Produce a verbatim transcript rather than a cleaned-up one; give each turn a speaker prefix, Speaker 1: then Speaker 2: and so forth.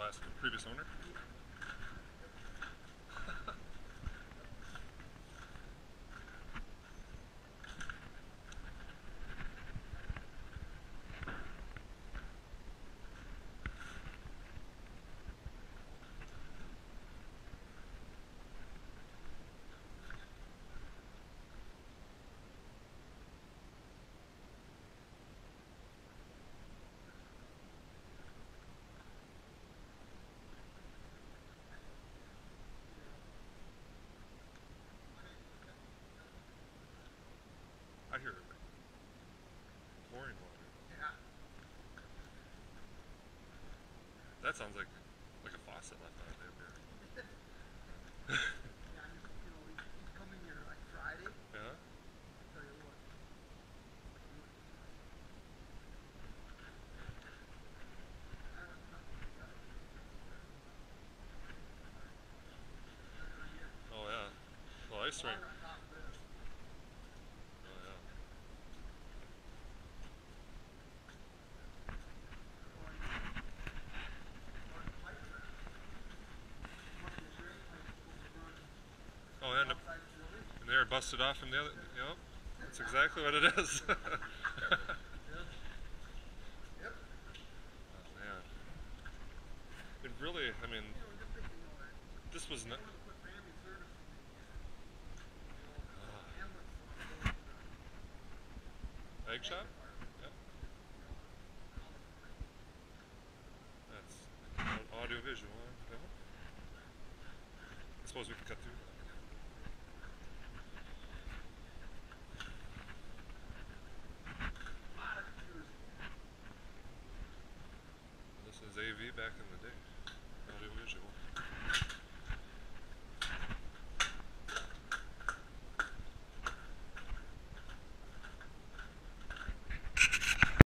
Speaker 1: last previous owner? I hear pouring water.
Speaker 2: Yeah.
Speaker 1: That sounds like like a faucet left out there.
Speaker 2: Yeah, I'm just, you know, he's, he's coming here like Friday.
Speaker 1: Yeah?
Speaker 2: I'll tell you what.
Speaker 1: Oh yeah. Well, ice rink.
Speaker 2: On top of this.
Speaker 1: Oh yeah. Oh yeah. And and they're busted off from the other. Yep. That's exactly what it is.
Speaker 2: Yep.
Speaker 1: Oh man. It really. I mean, this was not. Uh, egg shop? Yep. That's audio visual. Huh? I suppose we could cut